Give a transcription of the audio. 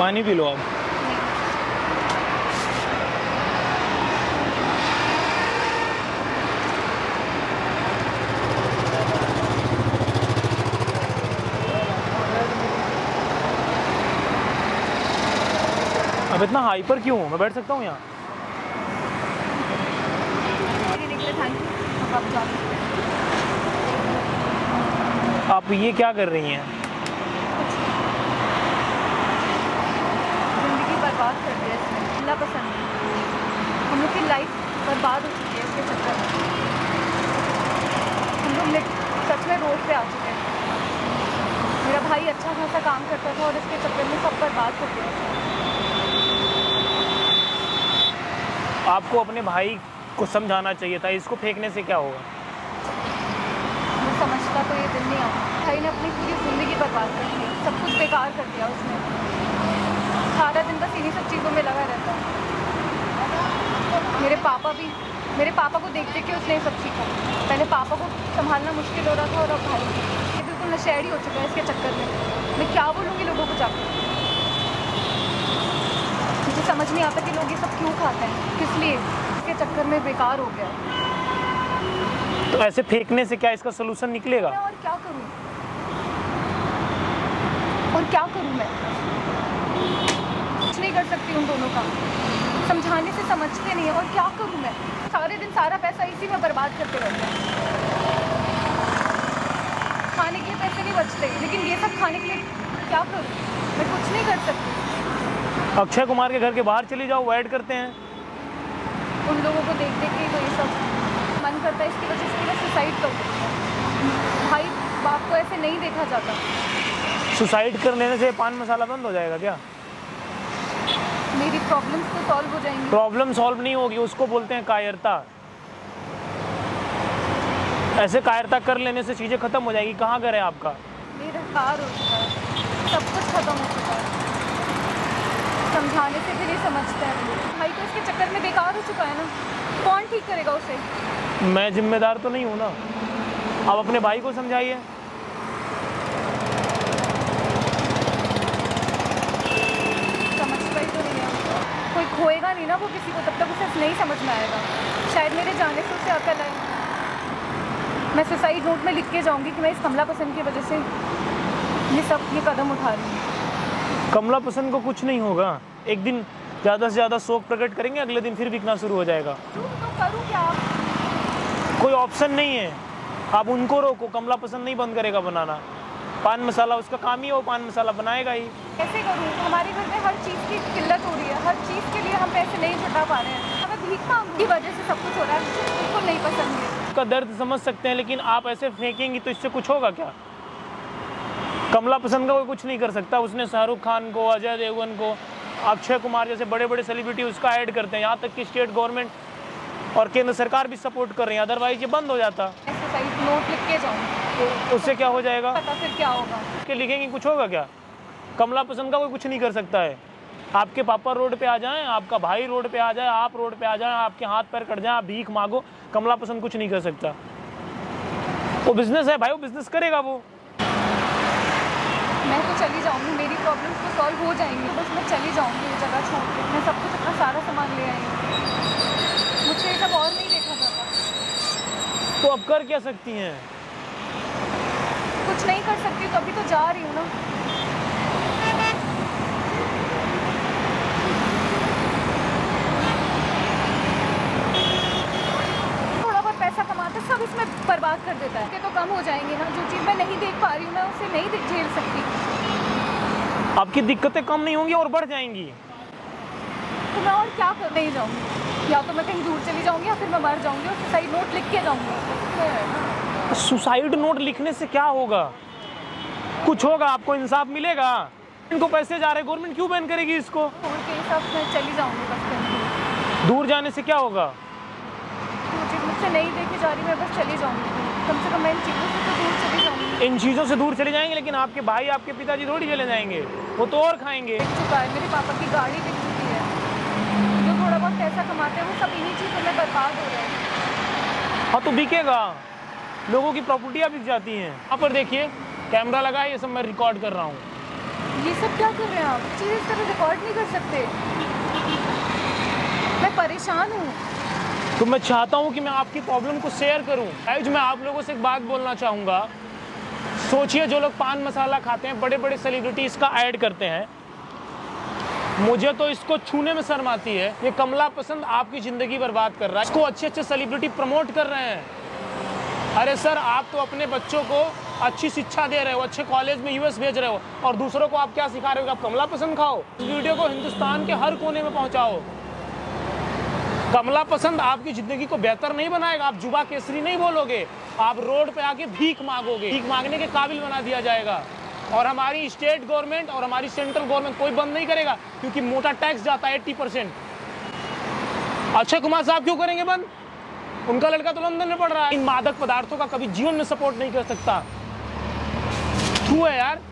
पानी P low आप। अब इतना हाइपर क्यों हूँ? मैं बैठ सकता हूँ यहाँ? आप ये क्या कर रही हैं? जिंदगी बर्बाद कर दिया इसने, अल्लाह पसंद नहीं। हम लोग की लाइफ बर्बाद हो चुकी है इसके चक्कर में। हम लोग सच में रोड पे आ चुके हैं। मेरा भाई अच्छा खासा काम करता था और इसके चक्कर में सब बर्बाद हो गया। आपको अपने भाई को समझाना चाहिए था, इसको फेंकने से क्या होगा? मैं समझता तो ये दिन नहीं आता। भाई ने अपनी पूरी ज़िंदगी बर्बाद कर दी, सब कुछ बेकार कर दिया उसने। सारा दिन बस इन्हीं सब चीज़ों में लगा रहता है। मेरे पापा को देख देख के उसने ये सब सीखा। पहले पापा को संभालना मुश्किल हो रहा था और अब भाई ये बिल्कुल नशेड़ी हो चुका है इसके चक्कर में। मैं क्या बोलूँगी लोगों को जाकर? मुझे समझ नहीं आता कि लोग ये सब क्यों खाते हैं, किस लिए। इसके चक्कर में बेकार हो गया। तो ऐसे फेंकने से क्या इसका सोल्यूशन निकलेगा? और क्या करूं? मैं कुछ नहीं कर सकती उन दोनों का। समझाने से समझते नहीं है। और क्या करूं मैं? सारे दिन सारा पैसा इसी में बर्बाद करते रहते हैं। खाने के लिए पैसे नहीं बचते, लेकिन ये सब खाने के लिए क्या करूं? मैं कुछ नहीं कर सकती। अक्षय कुमार के घर के बाहर चली जाओ, वो ऐड करते हैं। उन लोगों को देख देख के तो ये सब मन करता है। इसकी वजह से मैं सुसाइड कर दूँ। भाई बाप को ऐसे नहीं देखा जाता। सुसाइड कर लेने से पान मसाला बंद हो जाएगा क्या? मेरी प्रॉब्लम्स तो सॉल्व हो जाएंगी। प्रॉब्लम सॉल्व नहीं होगी, उसको बोलते हैं कायरता। ऐसे कायरता कर लेने से चीज़ें खत्म हो जाएगी। कहाँ घर है आपका? मेरा कार हो चुका है, सब कुछ खत्म हो चुका है। समझाने से भी नहीं समझते हैं। भाई तो इसके चक्कर में बेकार हो चुका है ना। कौन ठीक करेगा उसे? मैं जिम्मेदार तो नहीं हूँ ना। आप अपने भाई को समझाइए। समझता ही तो नहीं है। कोई खोएगा नहीं ना वो किसी को, तब तक उसे नहीं समझ में आएगा। शायद मेरे जाने से उसे अकल आए। मैं सुसाइड नोट में लिख के जाऊंगी कि मैं इस कमला पसंद की वजह से ये कदम उठा रही हूँ। कमला पसंद को कुछ नहीं होगा। एक दिन ज़्यादा से ज़्यादा शौक प्रकट करेंगे, अगले दिन फिर बिकना शुरू हो जाएगा। तो करूँ क्या? कोई ऑप्शन नहीं है। आप उनको रोको, कमला पसंद नहीं बंद करेगा बनाना। पान मसाला उसका काम ही है, वो पान मसाला बनाएगा ही। कैसे करूँ? हमारे घर में हर चीज़ की किल्लत हो रही है। हर चीज़ के लिए हम पैसे नहीं जुटा पा रहे हैं। हमें भीख मांगने की वजह से सब कुछ हो रहा है। मुझे बिल्कुल नहीं पसंद है। उसका दर्द समझ सकते हैं, लेकिन आप ऐसे फेंकेंगी तो इससे कुछ होगा क्या? कमला पसंद का कोई कुछ नहीं कर सकता। उसने शाहरुख खान को, अजय देवगन को, अक्षय कुमार जैसे बड़े बड़े सेलिब्रिटी उसका ऐड करते हैं। यहाँ तक कि स्टेट गवर्नमेंट और केंद्र सरकार भी सपोर्ट कर रही है, अदरवाइज ये बंद हो जाता। नोट लिख के जाऊँ तो उससे क्या हो जाएगा? पता फिर क्या होगा? के लिखेंगे कुछ होगा क्या? कमला पसंद का कोई कुछ नहीं कर सकता है। आपके पापा रोड पे आ जाएं, आपका भाई रोड पे आ जाए, आप रोड पे आ जाएं, आपके हाथ पैर कट जाएं, आप भीख मांगो, कमला पसंद कुछ नहीं कर सकता। वो बिजनेस है भाई, वो बिजनेस करेगा वो। मैं तो चली जाऊंगी, मेरी प्रॉब्लम्स तो सॉल्व हो जाएंगी। बस मैं चली जाऊंगी ये जगह छोड़ के। मैं सब कुछ अपना सारा सामान ले आई हूँ। मुझसे ये सब और नहीं देखा जाता। तो अब कर क्या सकती हैं? कुछ नहीं कर सकती तो अभी तो जा रही हूँ ना। थोड़ा बहुत पैसा कमाते सब इसमें बर्बाद कर देता है। तो कम हो जाएंगे ना। जो चीज़ मैं नहीं देख पा रही हूँ मैं उसे नहीं झेल सकती। आपकी दिक्कतें कम नहीं होंगी और बढ़ जाएंगी। तो मैं और क्या कर नहीं जाऊँगी? या तो मैं कहीं दूर चली जाऊँगी या फिर मैं मर जाऊँगी और सुसाइड नोट लिख के जाऊँगी। सुसाइड नोट लिखने से क्या होगा? कुछ होगा, आपको इंसाफ मिलेगा। इनको पैसे जा रहे, गवर्नमेंट क्यों बैन करेगी इसको? छोड़ के सब मैं चली जाऊँगी बस कहीं। दूर जाने से क्या होगा? मुझसे नहीं देखे जा रही, मैं बस चली जाऊँगी। कम से कम मैं इन चीज़ों से तो दूर चली जाऊँगी। इन चीज़ों से दूर चले जाएंगे, लेकिन आपके भाई, आपके पिताजी थोड़ी चले जाएंगे। वो तो और खाएंगे। बिक चुका है, मेरे पापा की गाड़ी बिक चुकी है। जो थोड़ा बहुत पैसा कमाते हैं वो सब इन्हीं चीज़ों में बर्बाद हो रहे हैं। हाँ तो बिकेगा, लोगों की प्रॉपर्टियाँ बिक जाती हैं। यहाँ पर देखिए कैमरा लगा है, ये सब मैं रिकॉर्ड कर रहा हूँ। ये सब क्या कर रहे हैं आप? चीज़ इस तरह रिकॉर्ड नहीं कर सकते। मैं परेशान हूँ। तो मैं चाहता हूँ कि मैं आपकी प्रॉब्लम को शेयर करूँ। आज मैं आप लोगों से एक बात बोलना चाहूँगा। सोचिए, जो लोग पान मसाला खाते हैं, बड़े बड़े सेलिब्रिटी इसका ऐड करते हैं, मुझे तो इसको छूने में शर्म आती है। ये कमला पसंद आपकी ज़िंदगी बर्बाद कर रहा है। इसको अच्छे अच्छे सेलिब्रिटी प्रमोट कर रहे हैं। अरे सर, आप तो अपने बच्चों को अच्छी शिक्षा दे रहे हो, अच्छे कॉलेज में यूएस भेज रहे हो, और दूसरों को आप क्या सिखा रहे हो कि आप कमला पसंद खाओ। इस वीडियो को हिंदुस्तान के हर कोने में पहुंचाओ। कमला पसंद आपकी ज़िंदगी को बेहतर नहीं बनाएगा। आप जुबा केसरी नहीं बोलोगे, आप रोड पे आके भीख मांगोगे। भीख मांगने के काबिल बना दिया जाएगा। और हमारी स्टेट गवर्नमेंट और हमारी सेंट्रल गवर्नमेंट कोई बंद नहीं करेगा, क्योंकि मोटा टैक्स जाता है 80%। अक्षय कुमार साहब क्यों करेंगे बंद? उनका लड़का तो लंदन में पढ़ रहा है। इन मादक पदार्थों का कभी जीवन में सपोर्ट नहीं कर सकता। क्यों है यार?